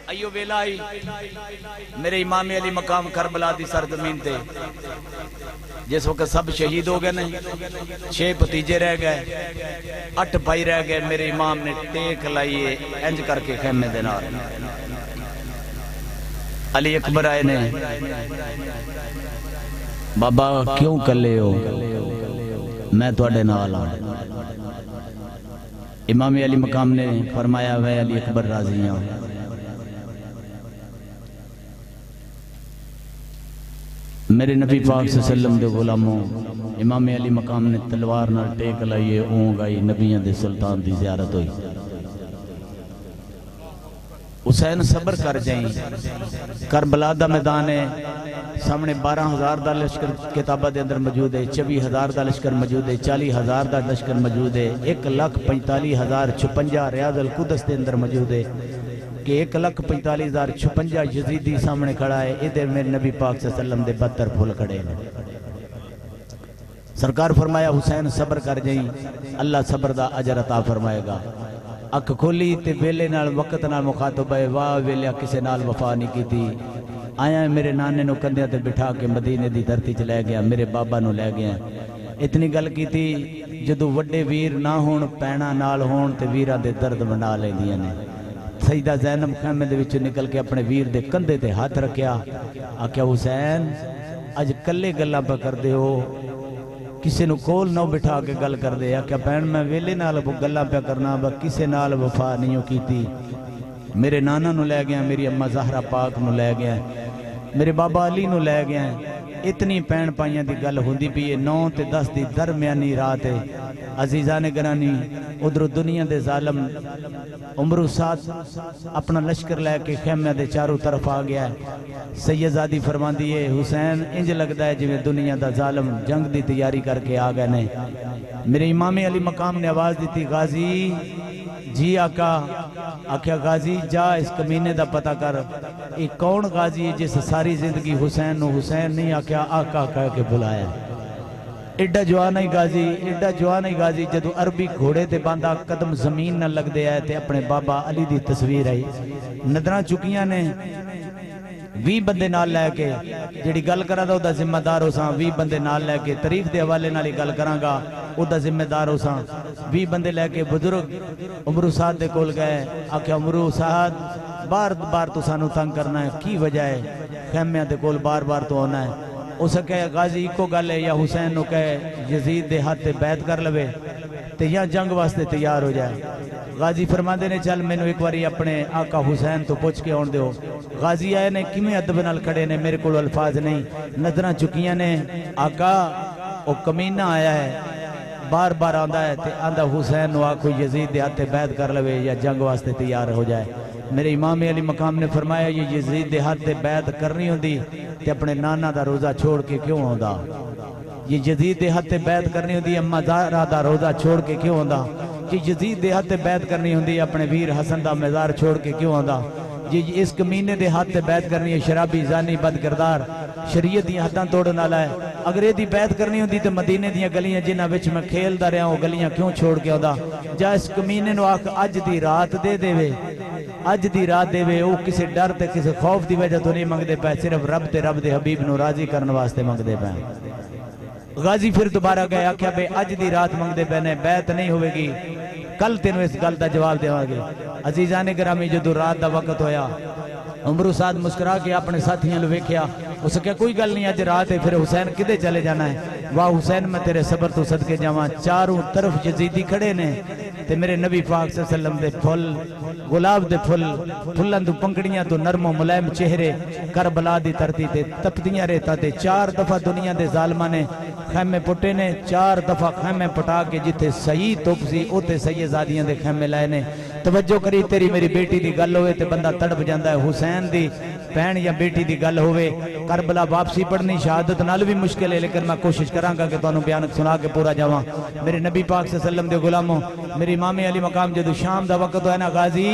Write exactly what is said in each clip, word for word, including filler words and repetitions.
ایو ویلا آئی میرے امام علی مقام کربلا دی سرزمین تے جس وقت سب شہید ہو گئے نہیں چھ پتیجے رہ گئے اٹھ بھائی رہ گئے میرے امام نے ٹیک لائیے انج کر کے خیمے دے نال علی اکبر آئے نے بابا کیوں کلے ہو میں تواڈے نال ہاں امام علی مقام نے فرمایا وے علی اکبر راضی ہوں میرے نبی پاک صلی اللہ علیہ وسلم دے غلاموں امام علی مقام نے تلوار نال ٹیک لائیے اون گئی نبیوں دے سلطان دی زیارت ہوئی حسین صبر کر جائیں کربلا دا میدان ہے سامنے بارہ ہزار دا لشکر کتابہ دے اندر موجود ہے چوی ہزار دا لشکر موجود ہے چالی ہزار دا لشکر موجود ہے ایک لاکھ پینتالی ہزار چھپنجا ریاض القدس دے اندر موجود ہے کہ ایک لاکھ پینتالی ہزار چھپنجا یزیدی سامنے کھڑا ہے ادھر میرے نبی پاک صلی اللہ علیہ وسلم دے بدتر پھول کھڑے ہیں سرکار فرمایا حسین صبر کر جائیں اللہ صبر دا اجر عطا فرمائے گا اکھ کھولی تے ویلے نال وقت نال مخاطب ہے واہ ویلیا کسے نال وفا نہیں کی تھی آیا میرے نانے نو کندھے تے بٹھا کے مدینے دی دھرتی چ لے گیا میرے بابا نو لے گیا اتنی گل کی تھی جدو وڈے ویر نہ ہون پینا نال ہون تے ویراں دے درد بنا لیندیاں نے سیدہ زینب خیمے دے وچ نکل کے اپنے ویر دے کندھے تے ہاتھ رکھیا آکھیا حسین اج کلے گلاں پہ کر دے ہو کسے نو کول نہ بٹھا کے گل کر دے کیا بہن میں ویلے نال گلاں پہ کرنا با کسے نال وفا نہیں کیتی میرے نانا نو لے گیا میری اماں زہرا پاک نو لے گیا میرے بابا علی نو لے گیا اتنی پین پائیاں دی گل ہوندی پئی نو تے دس دی درمیانی رات ہے عزیزان گرانی ادھر دنیا دے ظالم عمر ساتھ اپنا لشکر لے کے خیمے دے چاروں طرف آ گیا ہے سیدزادی فرماندی ہے حسین انج لگدا ہے جویں دنیا دا ظالم جنگ دی تیاری کر کے آ گئے نے میرے امام علی مقام نے آواز دیتی غازی جی آقا آکھیا غازی جا اس کمینے دا پتہ کر ایک کون غازی ہے جس ساری زندگی حسین نو حسین نہیں آکھیا آقا کہہ کے بلایا ایڈا جوان ہی غازی ایڈا جوان ہی غازی جدو عربی گھوڑے تے باندھا قدم زمین نہ لگ دے آئے تے اپنے بابا علی دی تصویر آئی نظران چکیاں نے وی بندے نال لے کے جیڑی گل کرا دا او دا ذمہ دار ہو ساں وی بندے نال لے کے تاریخ دے حوالے نالی گل کراں گا او دا ذمہ دار ہو ساں وی بندے لے کے بزرگ عمرو سعد دے کول گئے آکھیا عمرو سعد بار بار تو سانو تنگ کرنا ہے کی وجہ ہے خیمیاں دے کول بار بار تو ہونا ہے اسے کہے غازی کو گل ہے یا حسین نو کہے یزید دے ہاتھ تے بیعت کر لوے تے یا جنگ واسطے تیار ہو جائے غازی فرماندے نے چل مینوں ایک واری اپنے آقا حسین تو پوچھ کے آن دیو غازی آئے نے کیویں ادب نال کھڑے نے میرے کول الفاظ نہیں نظراں چکیاں نے آقا او کمینہ آیا ہے بار بار آندا ہے تے آندا حسین نو آکھو یزید دے ہاتھ تے بیعت کر لوے یا جنگ واسطے تیار ہو جائے میرے امام علی مقام نے فرمایا یہ یزید دے ہاتھ تے بیعت کرنی ہوندی تے اپنے نانا دا روزہ چھوڑ کے کیوں ہوندا یہ یزید دے ہاتھ تے بیعت کرنی ہوندی اما زہرا دا روزہ چھوڑ کے کیوں ہوندا یہ یزید دے ہاتھ تے بیعت کرنی ہوندی اپنے ویر حسن دا مزار چھوڑ کے کیوں ہوندا یہ اس کمینے دے ہاتھ تے بیعت کرنی ہے شرابی زانی بد کردار شریعت دی حداں توڑن والا ہے اگر یہ دی بیعت کرنی ہوندی تے مدینے دیاں گلیاں جنہاں وچ میں کھیلدا رہیا ہوں گلیاں کیوں چھوڑ کے ہوندا جا اس کمینے نو آکھ اج دی رات دے دے وے اج دی رات دے وے او کسے ڈر تے کسے خوف دی وجہ تو نہیں منگدے پے صرف رب تے رب دے حبیب نو راضی کرن واسطے منگدے پے غازی پھر دوبارہ گئے آکھیا بے اج دی رات منگدے پے نے بیعت نہیں ہوئے گی کل تینوں اس گل دا جواب دیواں گے عزیزان گرامی جدو رات دا وقت ہویا عمرو سعد مسکرا کے اپنے ساتھیاں نو ویکھیا اس کہا کوئی گل نہیں اج رات ہے پھر حسین کدے چلے جانا ہے واہ حسین میں تیرے صبر تو صدقے جاواں چاروں طرف یزیدی کھڑے نے تے میرے نبی پاک صلی اللہ علیہ وسلم دے پھل گلاب دے پھل پھلن تو پنکڑیاں تو نرم و ملائم چہرے کربلا دی ترتی تے تپتیاں ریتا تے چار دفعہ دنیا دے ظالماں نے خیمے پٹے نے چار دفعہ خیمے پٹا کے جتھے صحیح توپ سی اوتے سیدزادیاں دے خیمے لائے نے توجہ کری تیری میری بیٹی دی گل ہوئے تے بندہ تڑپ جاندہ ہے حسین دی بہن یا بیٹی دی گل ہوئے کربلا واپسی پڑھنی شہادت نال بھی مشکل ہے لیکن میں کوشش کراں گا کہ تانوں بیان سنا کے پورا جاواں میرے نبی پاک صلی اللہ علیہ وسلم دے غلاموں میری امام علی مقام جدو شام دا وقت ہے نا غازی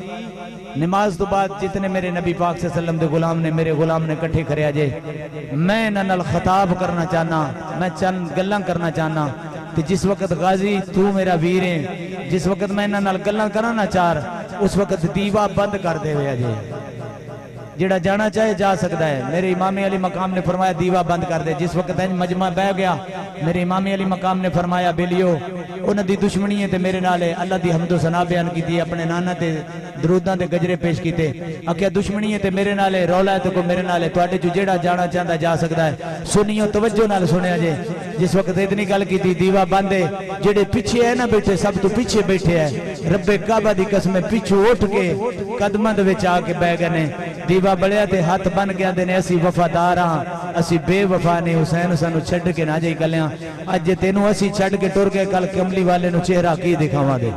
نماز تو بعد جتنے میرے نبی پاک صلی اللہ علیہ وسلم دے غلام نے میرے غلام نے کٹھے کریا جے میں انہاں نال خطاب کرنا چاہنا میں چند گلاں کرنا چاہنا تے جس وقت غازی تو میرا ویر ہے جس وقت میں انہاں نال گلاں کرانا چاہ اس وقت دیوا بند کر دے ہوئے جے جڑا جانا چاہے جا سکتا ہے. میرے امام علی مقام نے فرمایا دیوا بند کر دے. جس وقت مجمع بہ گیا میرے امام علی مقام نے فرمایا بیلیو انہاں دی دشمنی ہے تے میرے نالے اللہ دی حمد و ثنا بیان کیتی اپنے نانا تے دروداں دے گجرے پیش کیتے. آکھیا دشمنی ہے تے میرے نالے رولا ہے تے کو میرے نالے تواڈے جو جیڑا جانا چاہندا جا سکتا ہے. سنیو توجہ نال سنیا جے جس وقت اتنی گل کیتی دیوا بند ہے. جڑے پیچھے ہے نا بیٹھے سب تو پیچھے بیٹھے ہے رب کعبہ دی قسم پیچھے اٹھ کے قدماں دے وچ آ کے بیٹھ گئے نے. دیوا بڑھیا تے ہاتھ بن گیا دے نے اسی وفادار ہاں اسی بے وفا نے حسین سانو چھڈ کے نہ جائی گلیاں اج تینوں اسی چھڈ کے ٹر کے کل کملی والے نو چہرہ کی دکھاواں دے.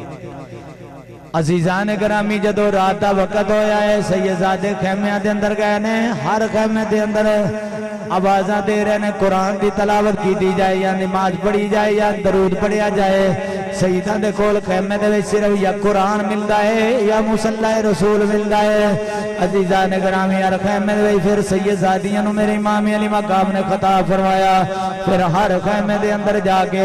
عزیزان گرامی جدو رات دا وقت ہویا ہے سیدزادے خیمیاں دے اندر گئے نے. ہر خیمے دے اندر آوازاں دے رہے نے قرآن دی تلاوت کی دی جائے یا نماز پڑھی جائے یا درود پڑھیا جائے. سیدان دے کول خیمے دے وچ صرف یا قرآن ملدا ہے یا مصلی رسول ملدا ہے. عزیزان گرامی ہر خیمے دے وچ پھر سیدزادیاں نو میرے امام علی مقام نے خطاب فرمایا. پھر ہر خیمے دے اندر جا کے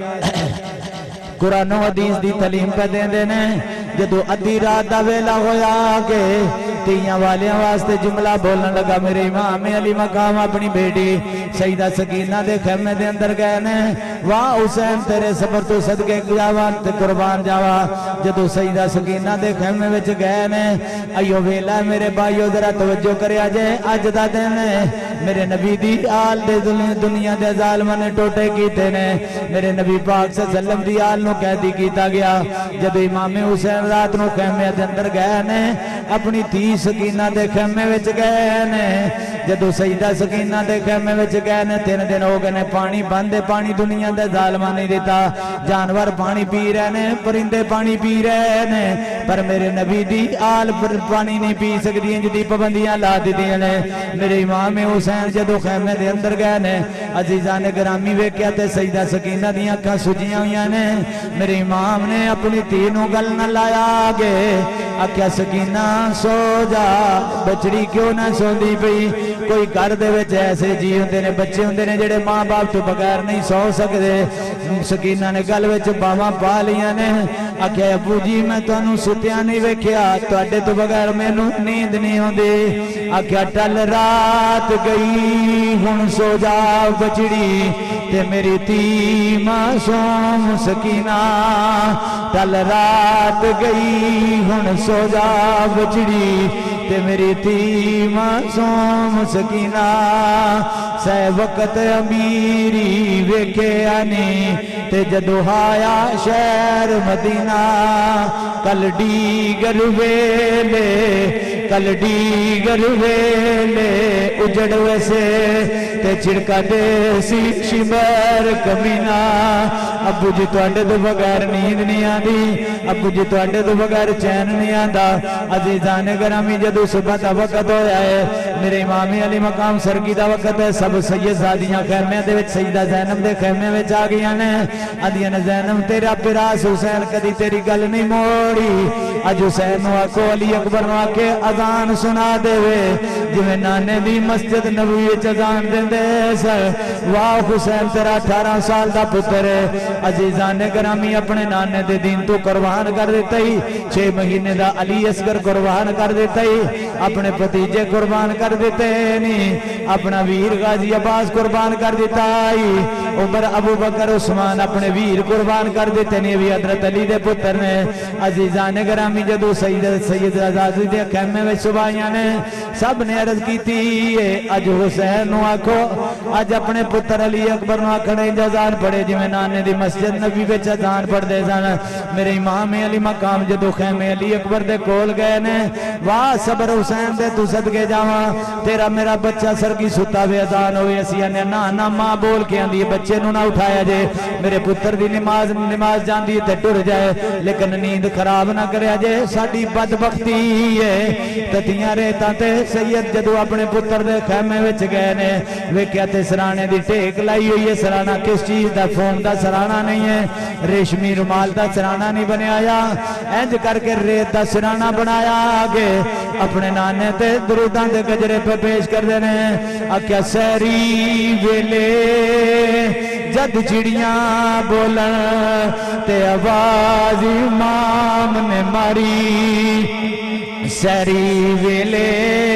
قرآن و حدیث دی تعلیم پہ دیں دینے. جدو ادھی رات دا ویلا ہویا کہ تیاں والیاں واسطے جملہ بولن لگا میرے امام علی مقام اپنی بیٹی سیدہ سکینہ دے خیمے دے اندر گئے نے. واہ حسین تیرے صبر تو صدقے جاوان تے قربان جاوا. جدو سیدہ سکینہ دے خیمے وچ گئے نے ایو ویلا میرے بھائیو ذرا توجہ کریا جے اج دا دن میرے نبی دی آل دے دنیا دے ظالماں نے ٹوٹے کیتے نے. میرے نبی پاک صلی اللہ علیہ وسلم دی آل نو قیدی کیتا گیا. جدو امام حسین رات نو خیمے دے اندر گئے نے اپنی تھی سکینہ دے خیمے وچ گئے نے. جدو سیدہ سکینہ دے خیمے وچ گئے نے تین دن ہو گئے نے پانی بندے پانی دنیا دے ظالماں نہیں دیتا. جانور پانی پی رہے نے پرندے پانی پی رہے نے پر میرے نبی دی آل پر پانی نہیں پی سکتی ہیں جدی پابندیاں لا دیدیاں نے. میرے امام حسین جدو خیمے دے اندر گئے نے عزیزان گرامی ویکھیا تے سیدہ سکینہ دی اکھاں سجیاں ہوئیاں نے. میرے امام نے اپنی تینوں گل نہ لایا آگے آکھیا سکینہ سو جا بچڑی کیوں نہ سوندی پئی. کوئی گھر دے وچ ایسے جی ہوندے نے بچے ہوندے نے جڑے ماں باپ تو بغیر نہیں سو سکدے. سکینہ نے گل وچ باواں پا لیاں نے. آکھیا ابو جی میں تانوں ستیاں نہیں ویکھیا تواڈے تو بغیر مینوں نیند نہیں ہوندی. آکھیا ٹل رات گئی ہن سو جا بچڑی تے میری تی معصوم سکینہ. ٹل رات گئی ہن سو جا بچڑی تے میری تی معصوم سکینہ. سہ وقت امیری ویکھے آنی تے جدو آیا شہر مدینہ. کل ڈیگر ویلے کل ڈیگر ویلے اجڑ ویسے تے چھڑکا دے سی شمر کمینہ. ابو جی تواڈے تو بغیر نیند نہیں آندی ابو جی تواڈے تو بغیر چین نہیں آندا. عزیزان گرامی جدو صبح دا وقت ہویا ہے میرے امام علی مقام سرگی دا وقت ہے. سب سیدزادیاں خیمے دے وچ سیدہ زینب دے خیمے وچ آ گئیاں نے. آندیاں نے زینب تیرا پراس حسین کدی تیری گل نہیں موڑی. اج حسین نو آکھو علی اکبر نو آکے اذان سنا دے وے جویں نانے دی مسجد نبوی وچ اذان دیندے سر. واہ حسین تیرا اٹھارہ سال دا پتر ہے. عزیزان گرامی اپنے نانے دے دین تو قربان کر دیتا ہی. چھ مہینے دا علی اصغر قربان کر دیتا ہی. اپنے پتیجے قربان کر دیتے نہیں. اپنا ویر غازی عباس قربان کر دیتا ہی. عمر ابو بکر عثمان اپنے ویر قربان کر دیتے نہیں بھی حضرت علی دے پتر نے. عزیزان گرامی جدو سید سید آزادی دے خیمے میں صبحیاں نے سب نے عرض کی تھی اج حسین نو آکھو اج اپنے پتر علی اکبر نو آکھنے اذان پڑھے جویں نانے دی مسجد نبی وچ اذان پڑھ دے سن. میرے امام علی مقام جدو خیمے علی اکبر دے کول گئے نے. واہ صبر حسین دے تو صدقے جاواں تیرا میرا بچہ سرگی ستا وے اذان ہوئے اسی نے نا نا ماں بول کے آندی بچے نو نہ اٹھایا جے میرے پتر دی نماز نماز جاندی تے ٹر جائے لیکن نیند خراب نہ کریا جے. ساڈی بدبختی ہے تتیاں ریتاں تے سید جدو اپنے پتر دے خیمے وچ گئے نے ویکھیا تے سرانے دی ٹیک لائی ہوئی ہے. سرانہ کس چیز دا فون دا سرانہ نہیں ہے ریشمی رومال دا سرانہ نہیں بنایا. انج کر کے ریت دا سرانہ بنایا آگے اپنے نانے تے دروداں دے گجرے پہ پیش کر دینے. آکھیا سہری ویلے جد چڑیاں بولن تے آواز امام نے ماری سحری ویلے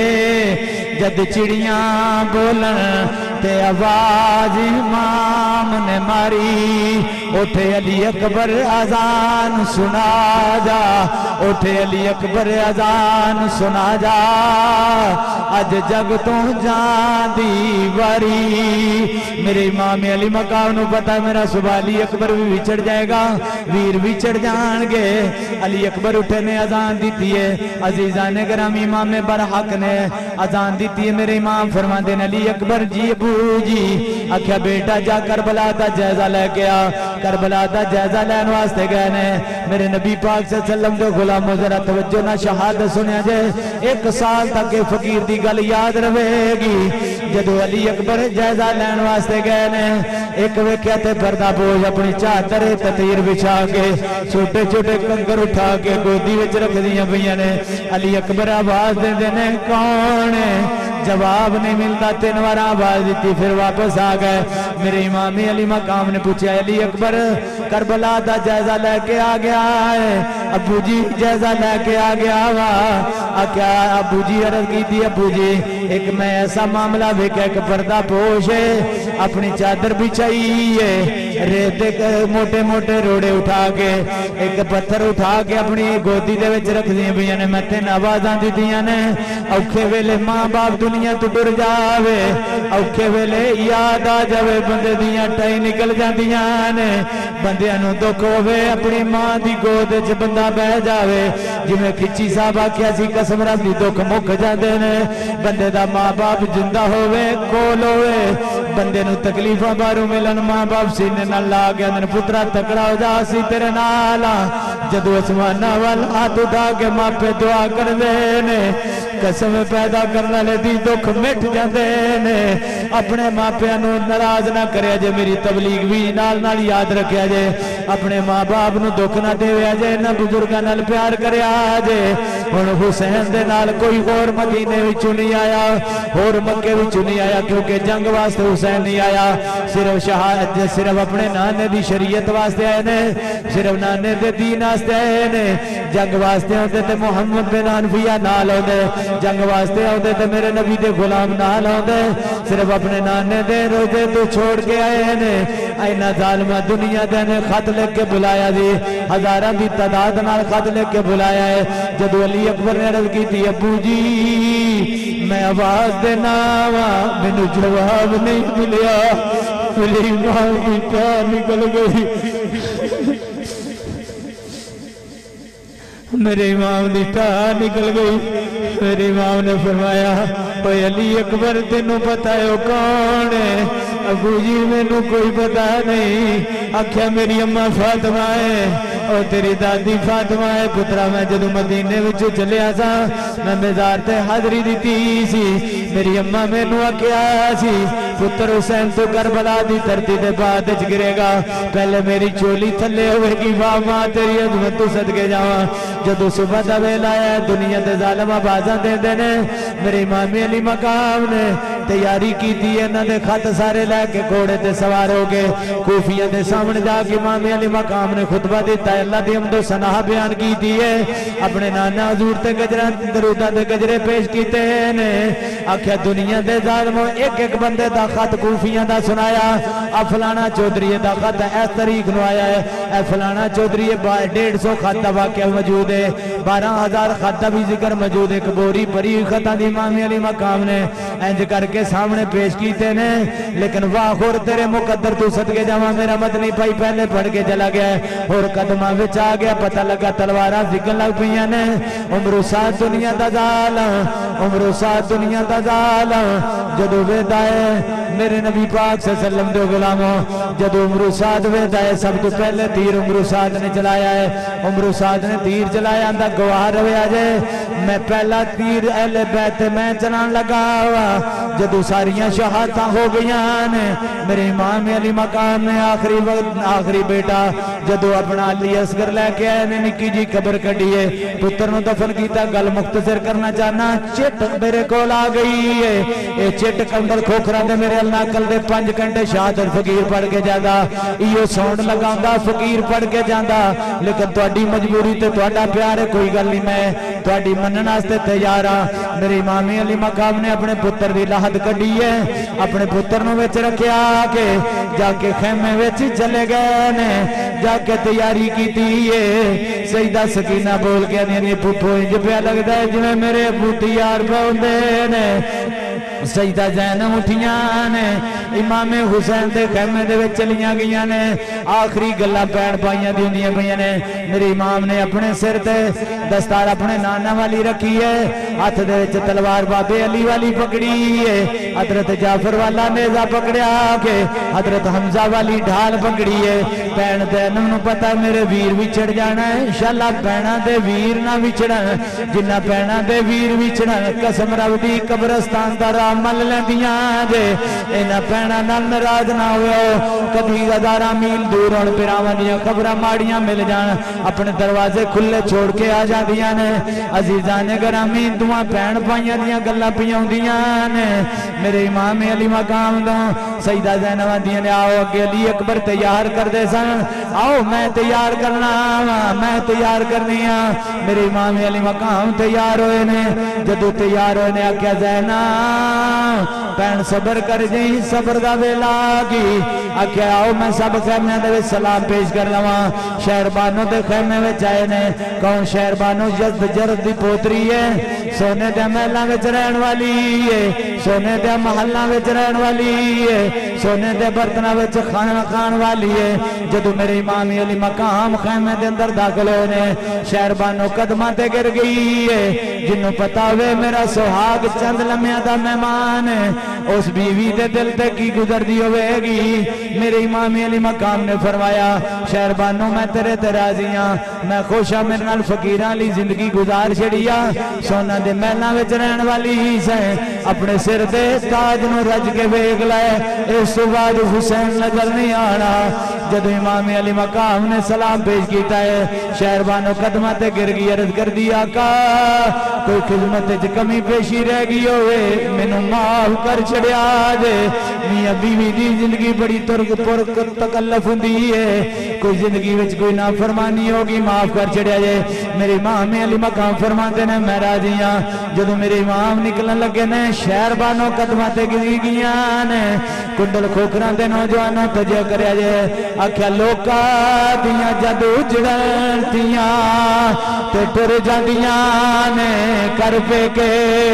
جد چڑیاں بولن تے آواز امام نے ماری اٹھے علی اکبر اذان سنا جا اٹھے علی اکبر اذان سنا جا اج جگ تو جان دی واری میرے امام علی مقام نو پتا میرا صبح علی اکبر بھی وچڑ جائے گا ویر وچڑ جان گے علی اکبر اٹھے نے اذان دیتی ہے عزیزان گرامی امام برحق نے اذان دیتی ہے میرے امام فرماتے ہیں علی اکبر جی ابو جی آکھیا بیٹا جا کربلا دا جائزہ لے کے آ کربلا دا جائزہ لین واسطے گئے نے میرے نبی پاک صلی اللہ علیہ وسلم دے غلاموں ذرا توجہ نہ شہادت سنیا جائے ایک سال تک فقیر دی گل یاد رہے گی جدو علی اکبر جائزہ لین واسطے گئے نے ایک ویکھیا تے پردہ بوجھ اپنی چادر تطیر بچھا کے چھوٹے چھوٹے کنکر اٹھا کے گودی وچ رکھ دیاں پئیاں نے علی اکبر آواز دے دینے کون ہے جواب نہیں ملتا تین وار آواز دیتی پھر واپس آ گئے میرے امام علی مقام نے پوچھا علی اکبر کربلا دا جائزہ لے کے آ گیا ہے ابو جی جائزہ لے کے آ گیا وا کیا ابو جی عرض کی تھی ابو جی ایک میں ایسا معاملہ دیکھا ایک پردہ پوش ہے اپنی چادر بچھائی ہے ریتے موٹے موٹے روڑے اٹھا کے ایک پتھر اٹھا کے اپنی گودی دے وچ رکھ دیا بھی نے میں تین آوازاں دیتیاں نے اوکھے ویلے ماں باپ دنیا تو ڈر جاوے اوکھے ویلے یاد آ جاوے بندے دیاں ٹائی نکل جاندیاں نے بندیاں نو دکھ ہووے اپنی ماں دی گود وچ بندہ بہ جاوے جویں کھچی صاحب آکھیا سی قسم رب دی دکھ مک جاندے نے بندے دا ماں باپ زندہ ہووے کول ہووے بندے نو تکلیفاں باروں ملن ماں باپ سینے نال لا کے اندر پترا تکڑا ہو جا سی تیرے نال جدو اسمانہ وال ہاتھ اٹھا کے ماں پہ دعا کر دے نے قسم پیدا کرنا لے دی دکھ مٹ جاندے نے اپنے ماں پیاں نو ناراض نہ کریا جے میری تبلیغ بھی نال نال یاد رکھیا جے اپنے ماں باپ نو دکھ نہ دیویا جے نہ بزرگاں نال پیار کریا جے ہن حسین دے نال کوئی اور مدینے وچوں نہیں آیا اور مکے وچوں نہیں آیا کیونکہ جنگ واسطے حسین نہیں آیا صرف شہادت صرف اپنے نانے دی شریعت واسطے آئے نے صرف نانے دے دین واسطے آئے نے جنگ واسطے ہوندے تے محمد بن حنفیہ نال ہوندے جنگ واسطے ہوندے تے میرے نبی دے غلام نال ہوندے صرف اپنے نانے دے روزے تو چھوڑ کے آئے نے اینا ظالمہ دنیا دے نے خط لکھ کے بلایا دی ہزاراں دی تعداد نال خط لکھ کے بلایا ہے جدو علی اکبر نے عرض کی تھی ابو جی میں آواز دینا وا مینوں جواب نہیں ملیا میری ماں کی ٹہر نکل گئی میرے امام دی ٹہر نکل گئی میرے امام نے فرمایا اوے علی اکبر تینوں پتہ ہے وہ کون ہے ابو جی مینوں کوئی پتہ نہیں آکھیا میری اماں فاطمہ ہے اور تیری دادی فاطمہ ہے پترا میں جدو مدینے وچ چلیا سا میں مزار تے حاضری دیتی سی میری اماں مینوں آکھیا سی پتر حسین تو کربلا دی دھرتی دے بعد وچ گرے گا پہلے میری چولی تھلے ہوئے گی واہ ماں تیری عظمت تو صدقے جاواں جدو صبح دا ویلا ہے دنیا دے ظالم آوازاں دیندے نے میرے امام علی مقام نے تیاری کی تھی انہاں دے خط سارے لے کے گھوڑے تے سوار ہو گئے کوفیہ دے سامنے جا کے امام علی مقام نے خطبہ دیتا ہے اللہ دی حمد و ثنا بیان کی دی ہے اپنے نانا حضور تے گجرا دروداں دے گجرے پیش کیتے نے آکھیا دنیا دے ظالموں ایک ایک بندے دا خط کوفیاں دا سنایا ا فلانا چودھری دا خط اس تاریخ نو آیا ہے اے فلانا چودھری ڈیڑھ سو خط دا واقعہ موجود ہے بارہ ہزار خط دا بھی ذکر موجود ہے کبوری پری خطاں دی امام علی مقام نے انج کر کے سامنے پیش کیتے نے لیکن واہ خور تیرے مقدر تو صدقے جاواں میرا مدنی بھائی پہلے پڑھ کے چلا گیا ہے اور قدماں وچ آ گیا پتہ لگا تلواراں ذکر لگ پئیاں نے عمر سات دنیا دا ظالم عمر سات دنیا دا ظالم جدو ویدا ہے میرے نبی پاک صلی اللہ علیہ وسلم دے غلاموں جدو عمر سات ویدا ہے سب تو پہلے تیر عمر سات نے چلایا ہے عمر سات نے تیر چلایا اندر گواہ رویا جے میں پہلا تیر اہل بیت میں چلان لگا ہوا جدو ساریاں شہادتاں ہو گئیاں نے میرے امام علی مقام نے آخری وقت آخری بیٹا جدو اپنا علی اصغر لے کے آئے نے نکی جی قبر کڈیے پتر نو دفن کیتا گل مختصر کرنا چاہنا چٹ میرے کول آ گئی ہے اے چٹ کنگل کھوکھرا دے میرے اللہ चलना कल दे पांच घंटे शहादत फकीर पढ़ के जाता इो साउंड लगांदा फकीर पढ़ के जाता लेकिन तुहाडी मजबूरी ते तुहाडा प्यार है कोई गल नहीं मैं तुहाडी मनण वास्ते तैयार हाँ मेरे इमाम अली मकाम ने अपने पुत्र की लाहत कढ़ी है अपने पुत्र नूं विच रखिया के जाके खेमे विच चले गए ने जाके तैयारी की है सईदा सकीना बोल के आंदी पुप्पो इंज पिया लगता है जिवें मेरे अबू तैयार पाउंदे ने सईदा ज़ैनब उठियां ने इमाम हुसैन के खेमे दे विच चलियां गईयां ने आखिरी गल्लां पैण पाइयां दी हुंदियां पईयां ने मेरे इमाम ने अपने सिर ते दस्तार अपने नाना वाली रखी है हाथ दे विच तलवार बाबे अली वाली पकड़ी है हजरत जाफर वाला नेजा पकड़िया के हजरत हमजा वाली ढाल पकड़ी है भैन ज़ैनब नूं पता मेरे वीर विछड़ जाना है इंशाअल्लाह भैणां दे वीर ना विछड़न जिन्ना भैणां दे वीर विछड़न कसम रब दी कब्रस्तान दा राह मल लैंदियां जे इन्हां भैणां नाल नाराज ना होओ कभी हज़ारां मील दूर होण पिरावां दीयां खबरां माड़ियां मिल जान अपने दरवाजे खुले छोड़ के आ जांदियां ने अजीज़ां ने गरामी दुआं भैण भाइयां दीयां गल्लां पियाउंदियां ने मेरे इमाम अली मकाम दा सईदा ज़ैनब आंदियां ने आओ अगे अली अकबर तैयार करदे सन आओ मैं तैयार करना मैं तैयार करनी हाँ मेरे इमाम अली मकाम तैयार होए ने जदों तैयार होए ने आख्या ज़ैनब भैन सबर कर जी सबर दा वेला की आख्या आओ मैं सब खेमे दे सलाम पेश कर लवा शहरबानो के खेमे में आए ने कौन शहरबानो जद जरद दी पोतरी है सोने दे महलों में रहन वाली है सोने दे महलों में रहन वाली है सोने दे बर्तनों में खाना खान वाली है जदों मेरे इमाम अली मकाम खेमे दे अंदर दाखिल होए ने शहरबानो कदमां ते गिर गई है जिन्हों पता होवे मेरा सुहाग चंद लम्या दा मेहमान है उस बीवी दे दिल ते की गुजरदी होवेगी मेरे इमाम अली मकाम ने फरमाया शहरबानो मैं तेरे ते राजी हाँ मैं खुश हाँ मेरे नाल फकीरां वाली जिंदगी गुजार छड़ी आ सोना दे महलां विच रहन वाली से अपने सिर ते ताज नूं रज के वेख लै इस तो बाद हुसैन नजर नहीं आना जदों इमाम अली मकाम ने सलाम पेश किया है शहरबानो कदमां ते गिर गई अर्ज कर दी आका कोई खिदमत च कमी पेशी रह गई होवे मैनू माफ कर छड़िया जे मियां बीवी दी जिंदगी बड़ी तुरक पुरक तकल्लफ हुंदी है कोई जिंदगी विच कोई नाफरमानी होगी माफ कर छड़िया जे मेरे इमाम अली मकाम फरमाते ने मैं राजी हाँ जदों मेरे इमाम निकलन लगे ने शहरबानो कदमां ते गिर गईयां ने कुंडल खोखरां दे नौजवानों तजिया करया जे आख्या लोकां दियां जद उजड़न तियां ते टुर जांदियां ने कर पे के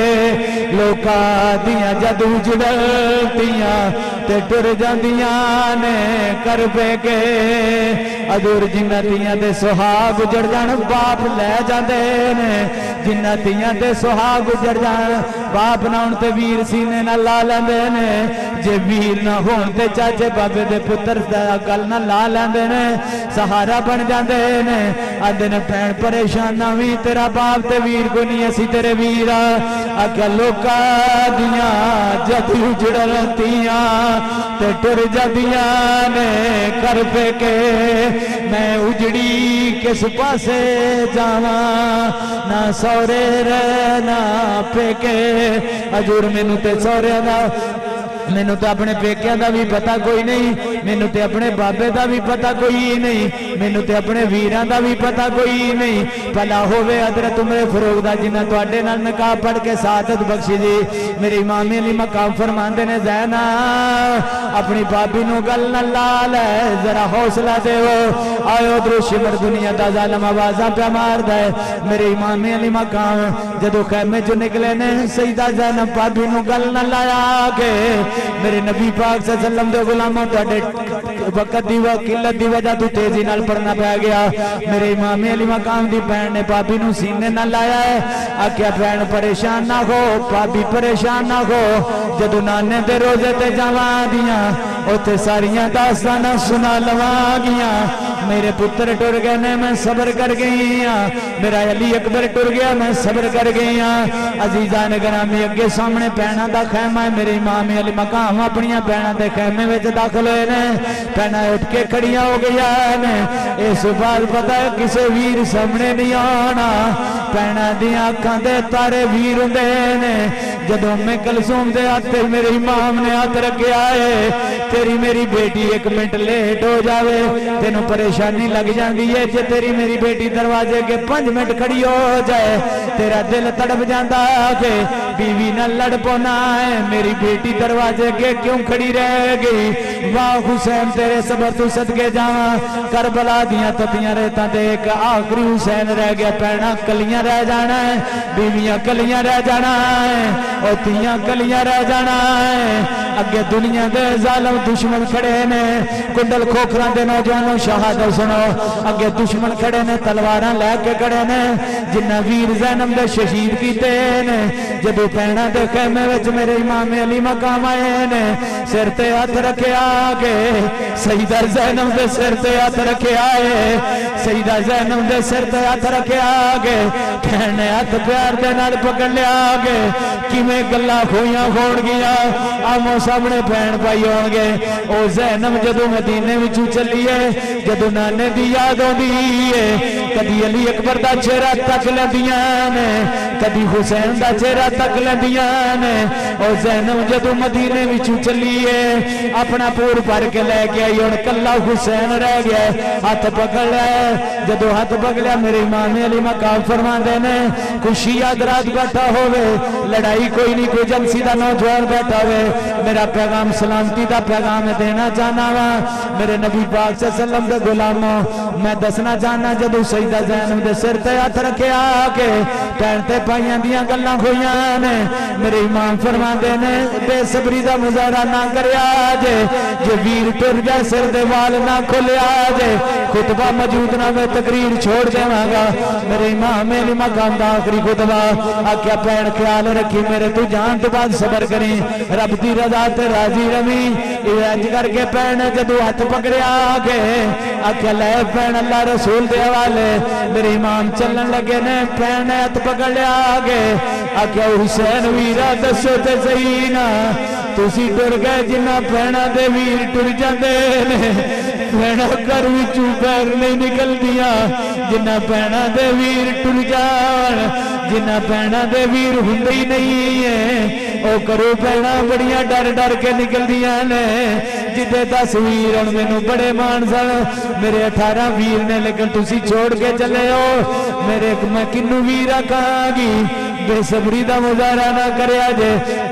लोकां दियां जद उजड़न तियां ते टुर जांदियां ने कर पे के अदूर जिन्ना तियां दे सुहाग उजड़ जान बाप लै जांदे ने जिन्ना तियां दे सुहाग उजड़ जान बाप ना होण ते वीर सीने नाल ला लैंदे ने जे वीर ना होण ते चाचे बाबे दे पुत्र दा गल ना ला लैंदे ने सहारा बन जांदे ने आंदे ने भैन परेशान ना वी तेरा बाप ते वीर को नहीं असी तेरे वीर आख्या लोकां दियां जद उजड़ तियां ते टुर जांदियां ने कर पे के मैं उजड़ी किस पासे जावा ना सौरे रहना पेके हजूर मैनू ते सौरे दा मैनू तो अपने पेकिया का भी पता कोई नहीं मैनू तो अपने बाबे का भी पता कोई नहीं मैनू तो अपने वीरां का भी पता कोई नहीं भला होवे हज़रत उमर फरूक दा जिन्ना तुहाडे नाल निकाह पढ़ के सादत बख्शी जी मेरे इमाम अली मकाम फरमांदे ने ज़ैनब अपनी भाभी नूं गल ना ला लै जरा हौसला देवो आयो दृश्यमर दुनिया दा ज़ालिम आवाज़ां पे मारदा है मेरे इमाम अली मकाम जदों खैमे चों निकले ने सईदा ज़ैनब भाभी नूं गल ना लाया के मेरे नबी पाक सल्लल्लाहु अलैहि वसल्लम दे गुलामों तुहाडे वक्त दी किल्लत दी वजह तो तेजी नाल पढ़ना पै गया मेरे इमाम अली मकाम दी भैन ने भाभी नूं सीने नाल लाया है आख्या भैन परेशान ना हो भाभी परेशान ना हो जदों नाने दे रोजे ते जावांगियां उत्थे सारियां दास्तानां सुना लवांगियां मेरे पुत्र टुर गए ने मैं सबर कर गई हाँ मेरा अली अकबर टुर गया मैं सबर कर गई हाँ अजीजा ने ग्रामी अगे सामने भैनों का खैमा है मेरे इमाम अली मकाम अपन भैनों के खैमे में दाखिल हुए ने भैन उठ के खड़िया हो गई ने इस बात पता है किसी वीर सामने नहीं आना पैना दियां अखां दे तारे वीर हुंदे ने जदों मैं कलसूम दे हाथ मेरे इमाम ने हाथ रखिया है तेरी मेरी बेटी एक मिनट लेट हो जावे तेनों परेशानी लग जाती है जे तेरी मेरी बेटी दरवाजे के पांच मिनट खड़ी हो जाए तेरा दिल तड़प जाता के बीवी न लड़ पौना है मेरी बेटी दरवाजे के क्यों खड़ी रह गई वाह हुसैन तेरे सबर तू सदके जावा करबला दियां ततियां रेतां दे एक आखिरी हुसैन रह गया पैना कलियां रह जाना है बीवियां कलियां रह जाना है और तियां कलियां रह जाना है अगे दुनिया दे जालम दुश्मन खड़े ने कुंडल खोखरां दे नौजवानों शहादत सुनो अगे दुश्मन खड़े ने तलवारां लैके खड़े ने जिन्ना वीर ज़ैनब दे शहीद कीते ने जदों पैना दे खैमे विच मेरे इमाम अली मकाम आए ने सिर ते हथ रखे आके सईदा ज़ैनब दे सिर ते हथ रखे आए सईदा ज़ैनब दे सिर ते हथ रखे आके कहने हथ प्यार दे नाल पकड़ लिया के किवें गल्लां खोइयां होणगियां आमो सामने भैन भाई होणगे ओ ज़ैनब जदों मदीने विचों चलीए जदों नाने दी याद आउंदी है कदी अली अकबर दा चेहरा तक लैंदियां ने कदी हुसैन दा चेहरा तक लैंदियां ने ओ ज़ैनब जदों मदीने विचों चलीए अपना पूर भर के लेके आई हुण कल्ला हुसैन रह गया हाथ पकड़ लिया जदों हाथ पकड़िया मेरे इमाम अली मकाम फरमांदे ने खुशी आदरात बैठा होवे लड़ाई कोई नहीं कोई एजेंसी दा नौजवान बैठा होवे मेरा पैगाम सलामती दा पैगाम देना चाहना वा मेरे नबी पाक सल्लल्लाहु अलैहि गुलामों मैं दसना चाहना जदों सईदा ज़ैनब दे सिर ते हथ रखे आके पैन ते पाइयां दियां गल्लां खोइयां ने मेरे इमाम फरमांदे ने बेसबरी दा मुजाहरा ना करिया जे जे वीर टुर जाए सिर दे वाल ना खोलिया जे खुतबा मौजूद ना मैं तकरीर छोड़ देवांगा मेरे इमाम अली मकाम दा आखिरी खुतबा आख्या पैन ख्याल रखी मेरे तू जान तो बाद सबर करी रब दी रज़ा ते राजी रवी इंज करके पैन जदों हथ पकड़िया के आख्या ले पैन अल्लाह रसूल दे हवाले मेरे इमाम चलन लगे ने पैन हथ पकड़ लिया के आख्या हुसैन वीरा दसो ते सही ना तुसी टुर गए जिन्ना पैना दे वीर टुर जांदे ने पैना घर विचों पैर नहीं निकलदियां जिन्ना पैना दे वीर टुर जान जिन्ना पैना दे वीर हुंदे ही नहीं है ओ करो पैना बड़ियां डर डर के निकलदियां ने जिदे दस वीर हुण मैनूं बड़े मान सन मेरे अठारह वीर ने लेकिन तुसी छोड़ के चले हो मेरे मैं किन्नू वीर आखांगी बेसबरी दा मुजाहरा ना करिया जे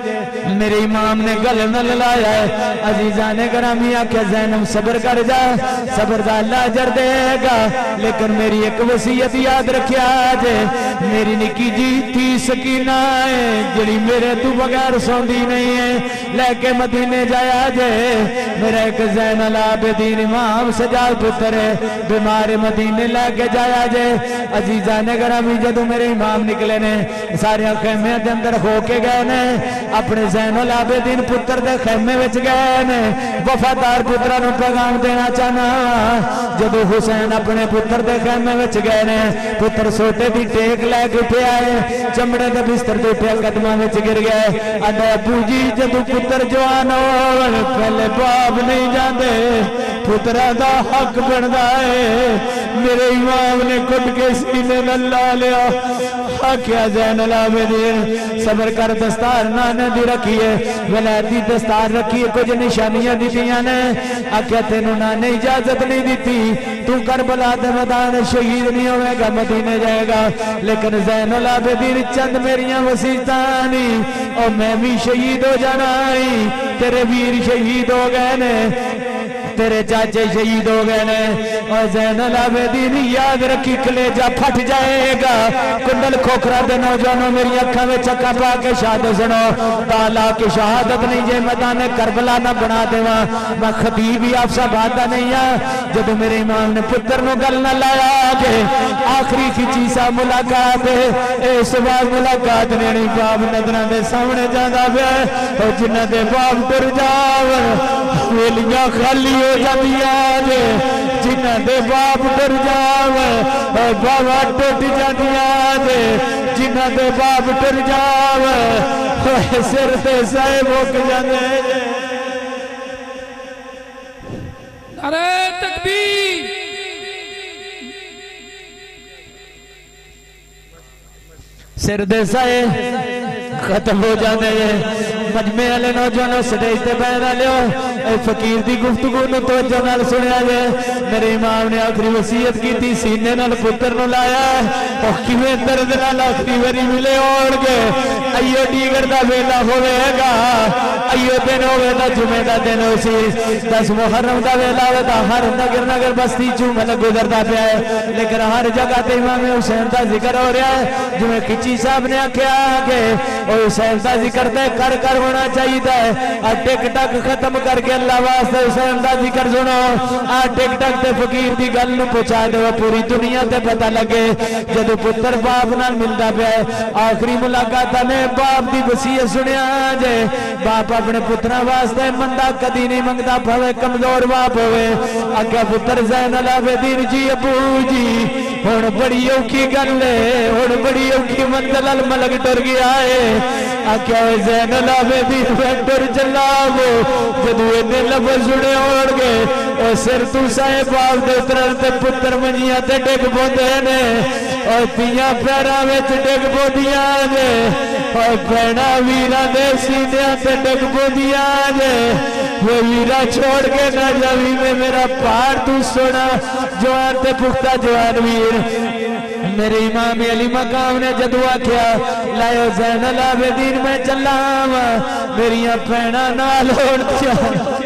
मेरे इमाम ने गल न लाया है अजीजा ने ग्रामी आख्या ज़ैनब सबर कर जा सबर दा अल्लाह अजर देगा लेकिन मेरी एक वसीयत याद रखिया जे मेरी निकी जी थी सकीना है जड़ी मेरे तू बगैर सौंदी नहीं है लेके मदीने जाया जे मेरा एक ज़ैनुल आबिदीन इमाम सजाद पुत्र है बीमार मदीने लेके जाया जे अजीजा ने ग्रामी जदों मेरे इमाम निकले ने सारे खेमे के अंदर हो के गए ने अपने ज़ैनुल आबिदीन पुत्र दे खेमे विच गए ने वफादार पुत्रा नूं पैगाम देना चाहना जदों हुसैन अपने पुत्र दे खेमे विच गए ने पुत्र सोटे दी टेक लैके उठिया है चमड़े दे बिस्तर ते उठिया कदमां विच गिर गया आंदा अबू जी जदों पुत्र जवान होण पहले बाप नहीं जांदे पुत्रा दा हक बनदा है मेरे इमाम ने कुट के सीने नाल ला लिया आख्या ज़ैनुल आबिदीन सबर कर दस्तार नाने दी रखिए वलैती दस्तार रखिए कुछ निशानियां दित्तियां ने आख्या तेनू नाने इजाजत नहीं दी तू करबला दे मैदान शहीद नहीं होगा मदीने जाएगा लेकिन ज़ैनुल आबिदीन चंद मेरियां वसीयतां नहीं और मैं भी शहीद हो जाना तेरे वीर शहीद हो गए ने तेरे चाचे शहीद हो गए ने और ज़ैनुल आबिदीन याद रखी कलेजा फट जाएगा कुंडल खोखरा दे नौजवानों मेरी अखां में चक्का पा के शहादत सुनो ताला की शहादत नहीं जे मैदान करबला ना बना देवा मैं खतीब ही आप सब आता नहीं आ जब मेरे इमाम ने पुत्र नु गल ना लाया के आखिरी खिची सा मुलाकात इस बार मुलाकात ने नहीं बाप नजरां दे सामने जांदा पिया और जिन्हां दे बाप टुर जावन वेलियां खाली हो जांदियां ने जिन्हां दे बाप टुर जावन और बाबा टुट जांदियां ने जिन्हां दे बाप टुर जावन सिर ते साए मुक जांदे नारे तकबीर سر دے سائے ختم ہو جانے مجمع والے نوجوانوں سٹیج تے بیٹھ والے اے فقیر دی گفتگو نو توجہ نال سنیا جے میرے امام نے آخری وصیت کی تھی سینے نال پتر نو لایا او کیویں درد نال آخری واری ملے اوڑ گے ایو ڈیگر دا ویلا ہوے گا ایو دن ہوے دا جمعے دا دن ہو سی دس محرم دا ویلا ہوے دا ہر نگر نگر بستی چوں ملک گزردا پیا ہے لیکن ہر جگہ تے امام حسین دا ذکر ہو رہا ہے جویں کچی صاحب نے آکھیا کہ او حسین دا ذکر تے کر کر ہونا چاہیے آ ٹک ٹک ختم کر کے اللہ واسطے حسین دا ذکر سنو آ ٹک ٹک تے فقیر دی گل نو پہنچا دو پوری دنیا تے پتہ لگے جدو پتر باپ نال ملدا پیا آخری ملاقات نے باپ دی وصیت سنیا جے باپ اپنے پتراں واسطے مندا کدی نہیں منگدا پھوے کمزور باپ ہوے آکھیا پتر زین العابدین جی ابو جی ہن بڑی اوکھی گل ہے ہن بڑی اوکھی منزل الملک ٹر گیا ہے آکھیا زین العابدین میں ٹر چلا وہ جدو اینے لفظ سنے اوڑ گئے او سر تو سائے باپ دے اترن تے پتر منجیاں تے ڈگ پوندے نے او تیاں پیراں وچ ڈگ پوندیاں نے او بھیڑا ویراں دے سینیاں تے ڈگ پوندیاں نے وہ ویرا چھوڑ کے نہ جاوی میں میرا پار تو سونا جوان تے پختہ جوان ویر میرے امام علی مقام نے جدو آکھیا لائیو زین العابدین میں چلا میریاں پہنا نال ہوڑ دیا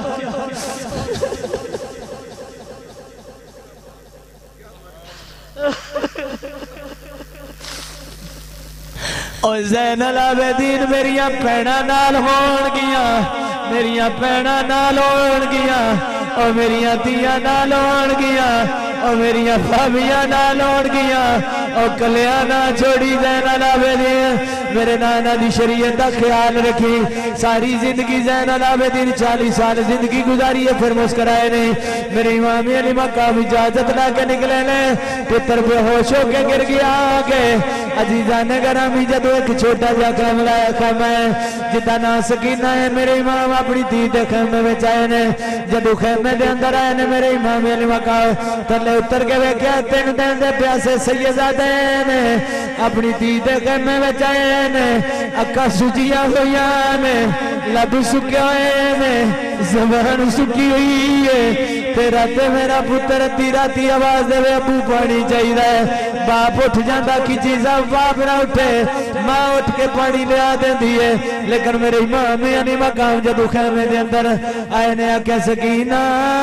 او زین العابدین میریاں پہنا نال ہوڑ گیا میریاں پہنا نال ہوڑ گیا او میریاں تیاں نال ہوڑ گیا او میریاں فابیاں نال ہوڑ گیا او کلیاں نہ چھوڑی زین العابدین میرے نانا دی شریعت دا خیال رکھی ساری زندگی زین العابدین چالیس سال زندگی گزاری ہے پھر مسکرائے نہیں میرے امام علی مقام اجازت لا کے نکلے نے پتر بے ہوش ہو کے گر گیا آگے عزیزان گرامی جدو ایک چھوٹا جا خیمہ ہے خیمہ ہے جتا نا سکینہ ہے میرے امام اپنی دید خیمہ میں چاہے نے جدو خیمہ دے اندر آئے نے میرے امام علی مقام تلے اتر کے وہ کیا تین دین دے پیاسے سیدہ نے اپنی دید خیمہ میں چاہے نے اکا سجیاں ہویاں نے لب سکے ہوئے نے زبان سکی ہوئی ہے تیرا تے میرا پتر تیرا تی آواز دے ابو پانی چاہیے ہے باپ اٹھ جاندہ کی چیزاں باپ نہ اٹھے ماں اٹھ کے پانی لے آدھیں دیئے لیکن میرے امام یعنی مقام جدو خیمے دے اندر آئے نے آکے سکینہ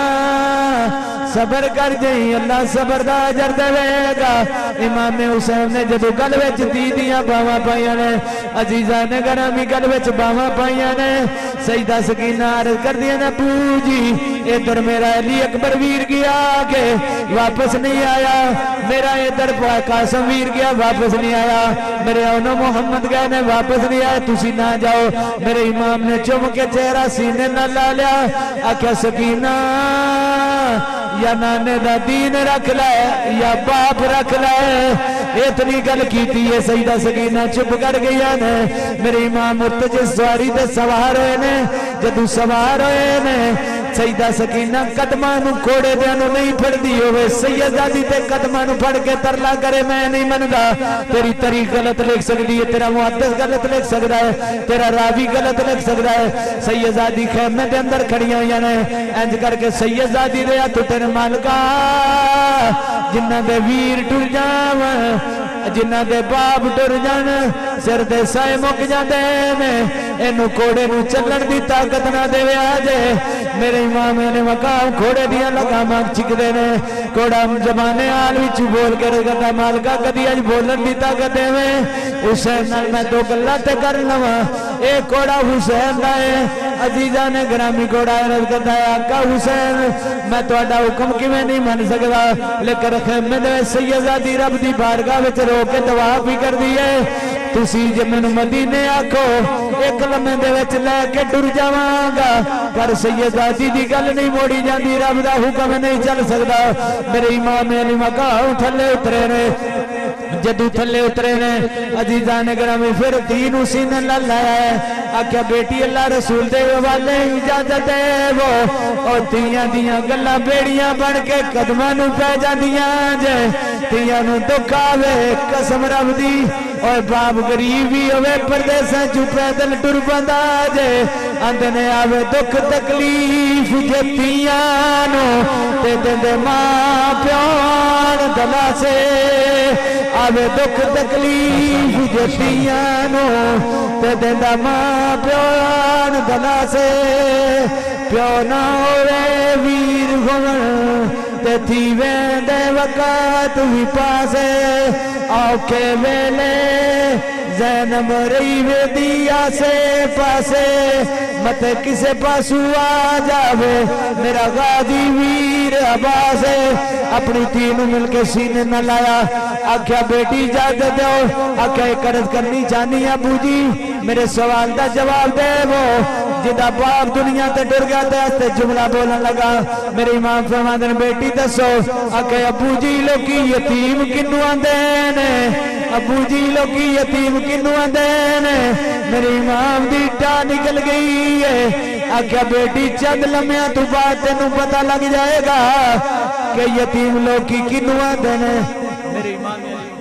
صبر کر جائیں اللہ صبر دا عجر دے گا امام حسین نے جدو گل وچ دی دیاں باواں پائیاں نے عزیزان گرامی گل وچ باواں پائیاں نے سیدہ سکینہ عرض کر دیا نا بو جی ادھر میرا علی اکبر ویر گیا کہ واپس نہیں آیا میرا ادھر قاسم ویر گیا واپس نہیں آیا میرے اونو محمد گئے نے واپس نہیں آیا تسی نہ جاؤ میرے امام نے چم کے چہرہ سینے نہ لا لیا آکھیا سکینہ یا نانے دا دین رکھ لائے یا باپ رکھ لائے اتنی گل کیتی ہے سیدہ سکینہ چپ کر گیا نے میرے امام مرتجس سواری دے سوار ہوئے نے جدو سوار ہوئے نے سیدہ سکینہ قدمانو کھوڑے دیانو نہیں پھڑ دی ہوئے سیدہ دی تے قدمانو پھڑ کے ترلا کرے میں نہیں منگا تیری تاریخ غلط لکھ سکتی ہے تیرا محدث غلط لکھ سکتا ہے تیرا راوی غلط لکھ سکتا ہے سیدہ دی خیمے دے اندر کھڑیاں ہوئی نے انج کر کے سیدہ دی دیا تو تیرے مالکا جنہ دے ویر ٹر جاویں جنہ دے باپ ٹر جان سر دے سائے مک جاندے نے اینو کوڑے نو چلن دی طاقت نہ دے آجے میرے امام نے مقام کھوڑے دیا لگا مانگ چک دے نے کوڑا زبانے آل وچ بول کے رکھتا مالکا کدی اج بولن دی طاقت دے میں حسین نال میں تو گلاں تے کر لواں اے کوڑا حسین دا ہے عزیزان گرامی کوڑا عرض کرتا ہے آقا حسین میں تہاڈا حکم کیویں نہیں من سکدا لیکن خیمے دے سیدہ دی رب دی بارگاہ وچ رو کے دعا بھی کر دی ہے تسی جے مینوں مدینے آکھو ایک لمحے دے وچ لے کے ٹر جاواں گا پر سیدہ دی دی گل نہیں موڑی جاندی رب دا حکم نہیں چل سکدا میرے امام علی مقام تھلے اترے نے جدو تھلے اترے نے عزیزان گرامی پھر دین اسی نے لایا ہے آکھیا بیٹی اللہ رسول دے والے اجازت دے وہ اور تیاں دیاں گلاں بیڑیاں بن کے قدماں نو پہ جاندیاں جے تیاں نو دکھ آوے قسم رب دی اوہ باپ غریبی ہوئے پردیساں چو پیدل ٹر بندہ جے اندنے آوے دکھ تکلیف جتیانو تے دن دے ماں پیان دلا سے آوے دکھ تکلیف جتیانو تے دن دے ماں پیان دلا سے پیونا ہوئے ویر گھمن تے تھی ویندے وقت بھی پاسے آوکے ویلے زینب رئی وے دیا سے پاسے مت کسے پاسو آ جاوے میرا غازی ویر عباسے اپنی تینوں مل کے سینے نہ لایا آکھیا بیٹی اجازت دو آکھیا ایک عرض کرنی چاہنی ابو جی میرے سوال دا جواب دے وہ جدا باپ دنیا تے ڈر گیا تے اس تے جملہ بولن لگا میرے امام فرماندن بیٹی دسو آکھیا ابو جی لوکی یتیم کنو آندین ابو جی لوکی یتیم کنو آندین میری امام دی ٹا نکل گئی ہے آکھیا بیٹی چند لمحہ تو بات تینوں پتہ لگ جائے گا کہ یتیم لوکی کنو آندین میری امام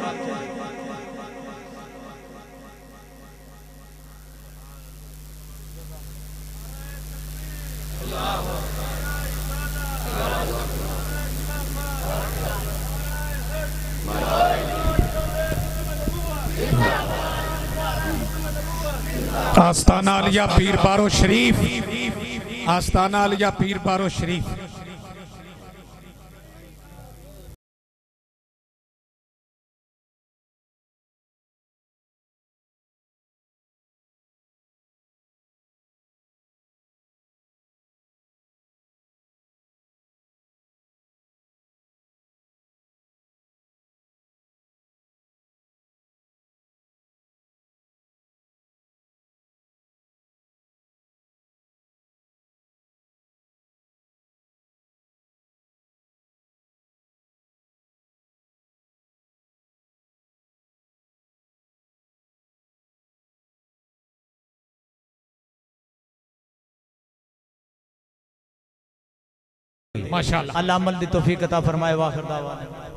آستانہ علیہ پیر بارو شریف آستانہ علیہ پیر بارو شریف ماشاءاللہ اللہ عمل دی توفیق عطا فرمائے واخر دعوانا